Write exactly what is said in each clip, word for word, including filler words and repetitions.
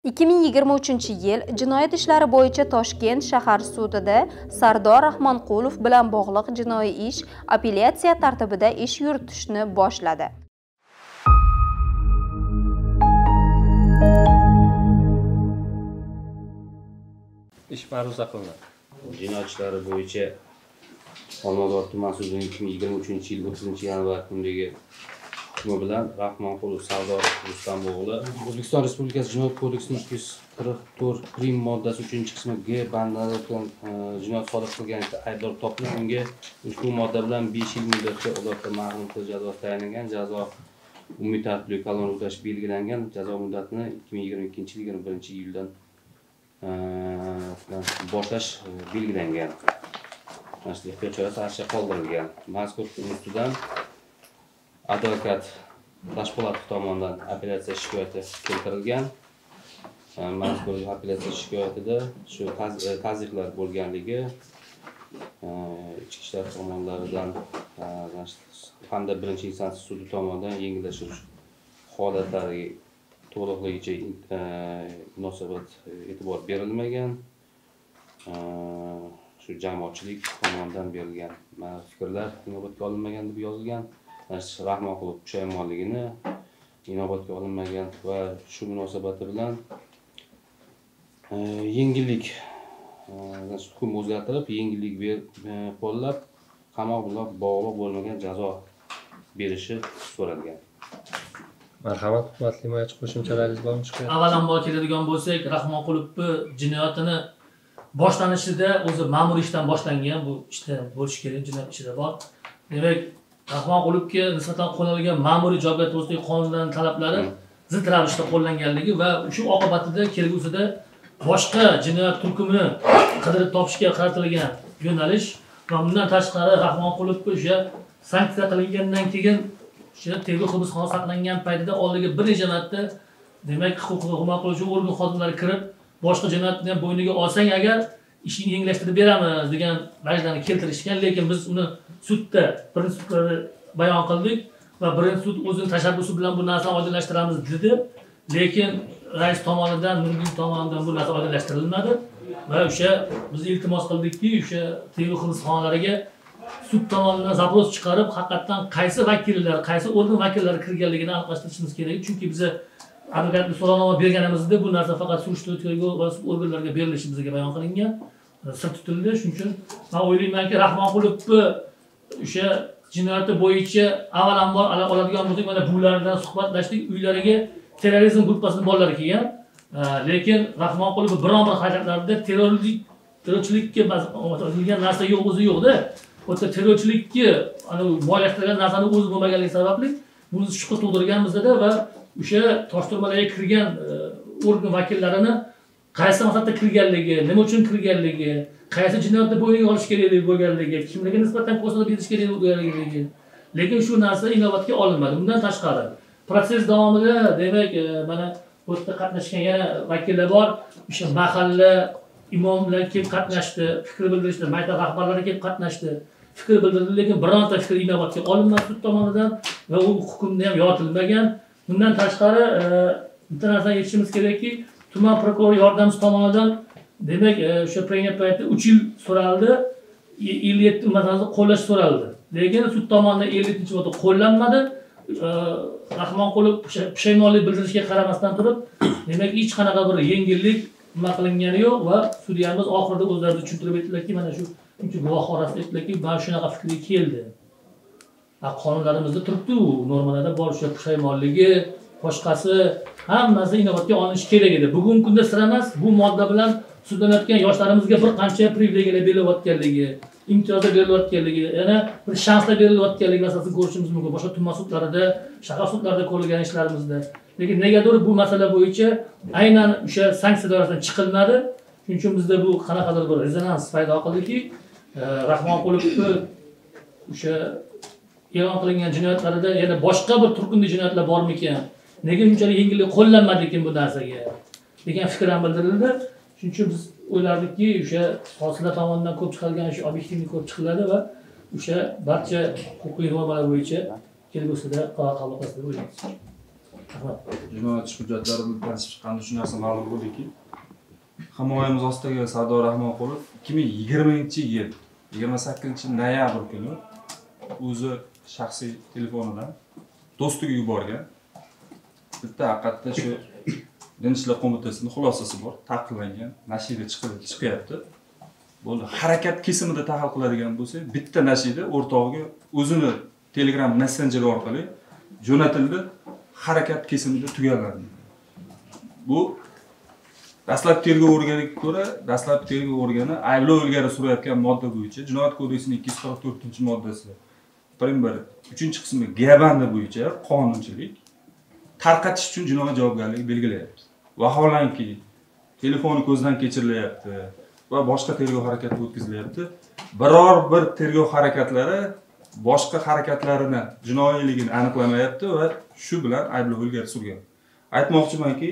ikki ming yigirma uchinchi yil jinoyat ishlari bo'yicha Toshkent shahar sudida Sardor Rahmonqulov bilan bog'liq jinoiy ish apellyatsiya tartibida ish yuritishni boshladi. Ish ma'ruza qilinadi. Jinoyat ishlari bo'yicha Olmazor tuman sudining ikki ming yigirma uchinchi yil o'ttizinchi yanvar kunidagi hukmi bilan Rahmonqulov Sardor Rustam o'g'li O'zbekiston Respublikasi Jinoyat kodeksining ikki yuz qirq to'rt prim moddasi uchinchi qismi G bandlari bilan jinoyat sodir qilganlikda aybdor topilib, unga ushbu modda bilan besh yil muddatga uzoqqa mahrum qilish jazosi tayinlangan. Jazo umumiy tartibli kolon o'tash belgilangan. Jazo muddatini ikki ming yigirma ikkinchi yil yigirma birinchi iyuldan boshlash belgilangan. Mana shu ehtiyot chorasi asha qoldirilgan. Mazkur ustidan advokat Toshpo'latov tomonidan apellyatsiya shikoyati keltirilgan. Mazkur apellyatsiya shikoyatida shu tazyiqlar bo'lganligi, ichki ishlar tomonlaridan hamda birinchi instansiya sudi tomonidan yengillashtirish holatlariga to'liqligicha munosabat e'tibor berilmagan. Shu jamoatchilik tomonidan berilgan fikrlar inobatga olinmagan deb yozilgan. Rahmonqulov pushaymonligini inobatga olinmagan va shu munosabati bilan yengillik hukm o'zgartirib, yengillik qo'llab, qamoq bilan bog'liq bo'lmagan jazo berishi so'ralgan. Marhamat, hurmatli himoyachi, qo'shimchalaringiz bormi? Avvalambor keladigan bo'lsak, Rahmonqulovni jinoyatini boshlanishida o'zi ma'muriy ishdan boshlangan, bu ishda bo'lish kerak, jinoyat ishida bor. Demak, Rahmonqulovga nisbatan qo'llanilgan ma'muriy javobgar to'g'risidagi qonundan talablari zid ravishda qo'llanganligi va shu oqibatida kelgusida boshqa jinoyat turkumini qidirib topishga qaratilgan yo'nalish va bundan tashqari Rahmonqulovga o'sha sanksiya qilingandan keyin o'sha tergov hibsxonasi saqlangan paytida oldiga bir necha marta demak huquqni himoya qiluvchi organ xodimlari kirib boshqa jinoyatni ham bo'yniga olsang agar ishni yengillashtirib beramiz degan vajlarni keltirishgan, lekin biz uni sudda birinchi sudda bayon qildik va birinchi sud o'zining tashabbusi bilan bu narsani oydinlashtiramiz dedi, lekin rais tomonidan, Nurgul tomonidan bu narsa oydinlashtirilmadi va o'sha biz iltimos qildikki, o'sha tergov hibsxonalariga sud tomonidan zaпрос chiqarib, haqiqatan qaysi vakillar, qaysi organ vakillari kirganligini aniqlashtirishimiz kerak, chunki biz advokatlik so'rovnoma berganimizda bu narsa faqat surishtiruv tergov va sud organlariga berilishi bizga bayon qilingan, sir tutildi. Shuning uchun men o'ylaymanki, Rahmonqulovni o'sha jinoyati bo'yicha avvalambor oladigan bo'lsak, mana bulardan suhbatlashdik, uylariga terrorizm gruppasining bolalari kelgan, lekin Rahmonqulov biron bir harakatlarda terrorlik, terrorchilikka ba'zilgan narsa yo'q, o'zi yo'qda. O'ta terrorchilikka moliyalashtirgan narsani o'zi bo'lmaganligi sababli buni shubha tug'dirganmizda va o'sha toshturmalarga kirgan organ vakillarini qaysi maqsadda kirganligi, nima uchun kirganligi, qaysi jinoyatni bo'yniga olish kerakligi bo'lganligi, kimlarga nisbatan ko'rsatib berish kerak bo'lganligi, lekin shu narsa inobatga olinmadi. Bundan tashqari proses davomida demak mana bu yerda qatnashgan yana vakillar bor, o'sha mahalla imomlar kelib qatnashdi, fikr bildirishdi, maktab rahbarlari kelib qatnashdi, fikr bildirdi, lekin bironta fikr inobatga olinmadi sud tomonidan va u hukmda ham yoritilmagan. Bundan tashqari bitta narsani aytishimiz kerakki, tuman prokuror yordamchisi tomonidan demak o'sha pregnant paytda uch yil so'raldi, ellik yetti masalani qo'llash so'raldi. Lekin sud tomonidan ellik yettinchi marta qo'llanmadi. Rahmonqulov pushaymonlik bildirishga qaramasdan turib, demak hech qanaqa bir yengillik nima qilingani yo'q va sudyamiz oxirida o'zlari tushuntirib aytdilarki, mana shu chunki guvoh orasida aytdilarki, "Men shunaqa fikrga keldi." Qonunlarimizda turibdi, u normalarda bor, o'sha pushaymonligi, boshqasi hammasi inobatga olinishi kerak edi. Bugungi kunda sira emas, bu modda bilan sudlanayotgan yoshlarimizga bir qancha privilegiyalar berilayotganligi, imtiyozlar berilayotganligi, yana bir shanslar berilayotganligi masalasini ko'rishimiz mumkin. Boshqa tuman sudlarida, shahar sudlarida ko'rilgan ishlarimizda. Lekin negadir bu masala bo'yicha aynan o'sha sanksiya doirasidan chiqilmadi. Shuning uchun bizda bu qanaqadir bir rezonans paydo qildiki, Rahmonqulovni o'sha e'lon qilingan jinoyatlarida yana boshqa bir turkumli jinoyatlar bormikan? Nega unchalik yengillik qo'llanmadi ekan bu narsaga? degan fikr ham bildirildi. Shuning uchun biz o'ylardikki, o'sha hosillar tomonidan ko'p chiqilgan shu obyektivlik ko'p chiqiladi va o'sha barcha huquqiy normalar bo'yicha kelgusida qabul qilasiz deb o'ylaymiz. Rahmat. Jinoyat ish hujjatlari bilan tanishib chiqqanda shu narsa ma'lum bo'ldiki, himoyamiz ostidagi Sardor Rahmonqulov ikki ming yigirmanchi yil yigirma sakkizinchi noyabr kuni o'zi shaxsiy telefonidan do'stiga yuborgan. Bitta haqiqatda shu Din ishlar qo'mitasining xulosasi bor, taqiqlangan, nashida chiqib chiqyapti. Bo'ldi, harakat kesimida tahlil qiladigan bo'lsa, bitta nashida o'rtog'iga o'zini Telegram Messenger orqali jo'natildi, harakat kesimida tugalladi. Bu dastlab tergov organiga ko'ra, dastlab tergov organi ayblov ilgari surayotgan modda bo'yicha Jinoyat kodeksining ikki yuz qirq to'rtinchi moddasi bir uchinchi qismi G bandi bo'yicha qonunchilik tarqatish uchun jinoiy javobgarlik belgilayapti. Vaholanki telefoni ko'zdan kechirilyapti va boshqa tergov harakati o'tkazilyapti. Biror bir tergov harakatlari boshqa harakatlarini jinoiyligini aniqlamayapti va shu bilan ayblov ilgari surgan. Aytmoqchimanki,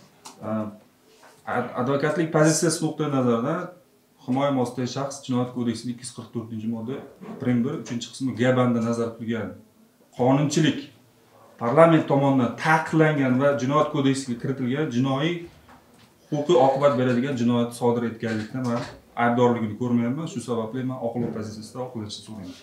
advokatlik pozitsiyasi nuqtai nazaridan himoya ostidagi shaxs Jinoyat kodeksining ikki yuz qirq to'rtinchi modda bir uchinchi qismi G bandi nazarda tutilgan qonunchilik parlament tomonidan taqiqlangan va Jinoyat kodeksiga kiritilgan jinoiy huquqiy oqibat beradigan jinoyat sodir etganlikni men aybdorligini ko'rmayapman. Shu sababli men oqlov pozitsiyasida oqlashni so'rayman.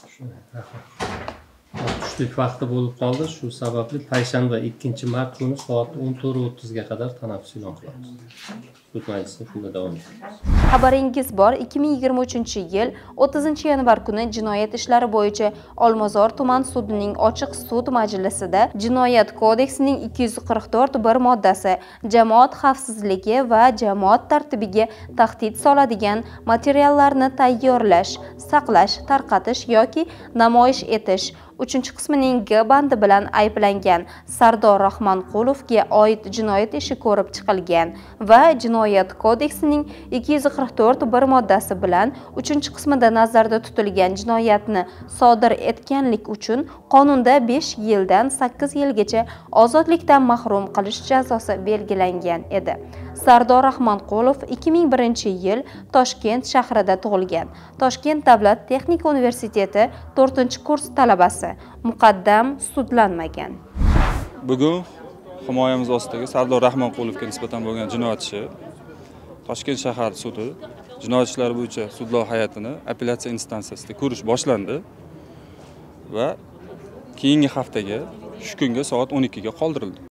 Tushlik vaqti bo'lib qoldi. Shu sababli payshanba ikkinchi mart kuni soat o'n to'rt o'ttiz ga qadar tanaffus e'lon qilamiz. Sud majlisi shunda davom etamiz. Xabaringiz bor, ikki ming yigirma uchinchi yil o'ttizinchi yanvar kuni jinoyat ishlari bo'yicha Olmazor tuman sudining ochiq sud majlisida Jinoyat kodeksining ikki yuz qirq to'rt bir moddasi jamoat xavfsizligi va jamoat tartibiga tahdid soladigan materiallarni tayyorlash, saqlash, tarqatish yoki namoyish etish uchinchi qismining G bandi bilan ayblangan Sardor Rahmonqulovga oid jinoyat ishi ko'rib chiqilgan va Jinoyat kodeksining ikki yuz qirq to'rt bir moddasi bilan uchinchi qismida nazarda tutilgan jinoyatni sodir etganlik uchun qonunda besh yildan sakkiz yilgacha ozodlikdan mahrum qilish jazosi belgilangan edi. Sardor Rahmonqulov ikki ming birinchi yil Toshkent shahrida tug'ilgan. Toshkent davlat texnika universiteti to'rtinchi kurs talabasi. Muqaddam sudlanmagan. Bugun himoyamiz ostidagi Sardor Rahmonqulovga nisbatan bo'lgan jinoyat ishi Toshkent shahar sudi jinoyat ishlari bo'yicha sudlov hay'atini apellyatsiya instansiyasida ko'rish boshlandi va keyingi haftaga shu kunga soat o'n ikki ga qoldirildi.